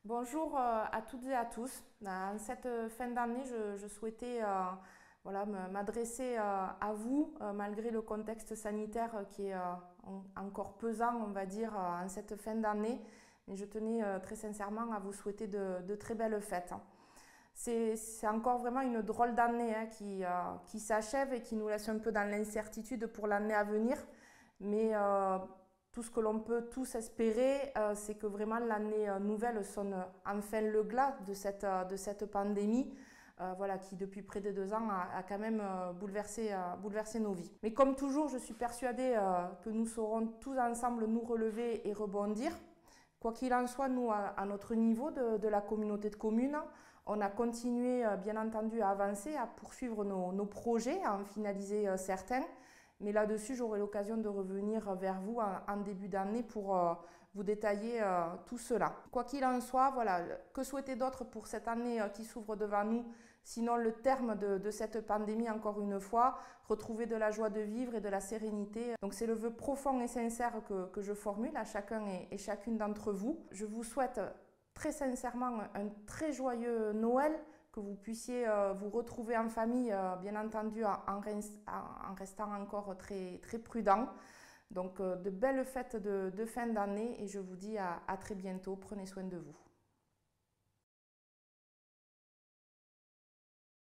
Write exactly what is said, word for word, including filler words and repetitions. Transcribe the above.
Bonjour euh, à toutes et à tous. En cette fin d'année, je, je souhaitais euh, voilà, m'adresser euh, à vous, euh, malgré le contexte sanitaire qui est euh, encore pesant, on va dire, euh, en cette fin d'année. Mais je tenais euh, très sincèrement à vous souhaiter de, de très belles fêtes. C'est encore vraiment une drôle d'année hein, qui, euh, qui s'achève et qui nous laisse un peu dans l'incertitude pour l'année à venir. Mais euh, tout ce que l'on peut tous espérer, euh, c'est que vraiment l'année nouvelle sonne enfin le glas de cette, de cette pandémie. Euh, voilà, qui depuis près de deux ans a, a quand même euh, bouleversé, euh, bouleversé nos vies. Mais comme toujours, je suis persuadée euh, que nous saurons tous ensemble nous relever et rebondir. Quoi qu'il en soit, nous, à, à notre niveau de, de la communauté de communes, on a continué, euh, bien entendu, à avancer, à poursuivre nos, nos projets, à en finaliser euh, certains. Mais là-dessus, j'aurai l'occasion de revenir vers vous en, en début d'année pour euh, vous détailler euh, tout cela. Quoi qu'il en soit, voilà, que souhaiter d'autre pour cette année euh, qui s'ouvre devant nous, sinon le terme de, de cette pandémie, encore une fois, retrouver de la joie de vivre et de la sérénité. Donc c'est le vœu profond et sincère que, que je formule à chacun et, et chacune d'entre vous. Je vous souhaite très sincèrement un très joyeux Noël, que vous puissiez euh, vous retrouver en famille, euh, bien entendu, en, en, restant encore très, très prudent. Donc, euh, de belles fêtes de, de fin d'année et je vous dis à, à très bientôt. Prenez soin de vous.